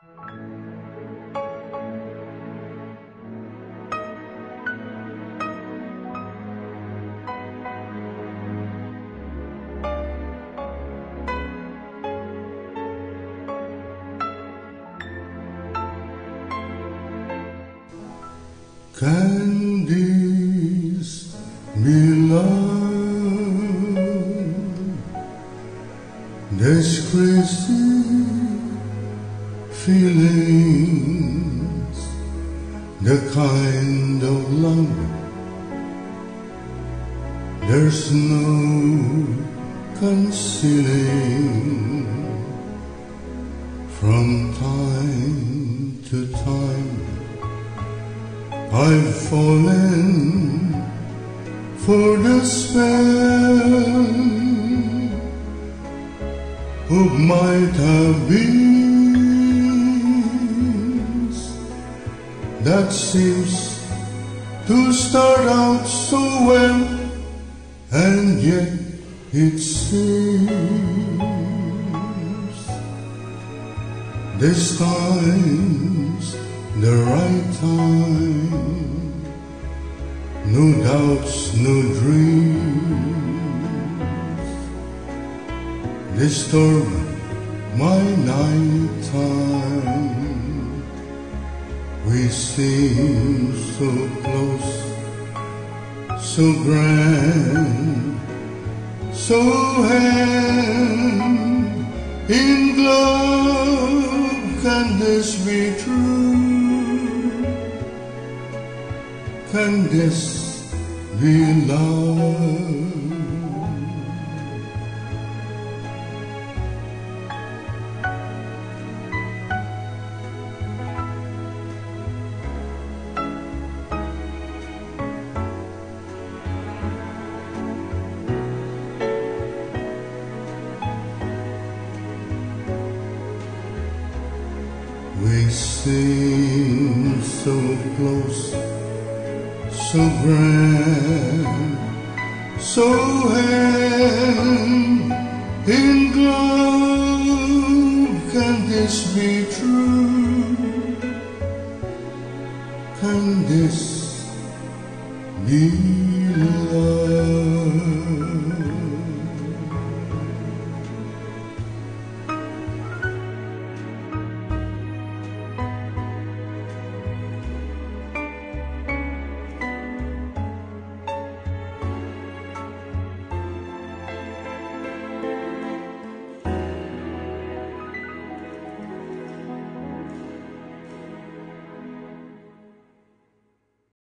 Can this be love? This crazy feelings, the kind of love there's no concealing. From time to time I've fallen for the spell of might have beens that seems to start out so well, and yet it seems this time's the right time. No doubts, no dreams disturb my night time. We seem so close, so grand, so hand in glove. Can this be true? Can this be love? We seem so close, so grand, so hand in glove. Can this be true? Can this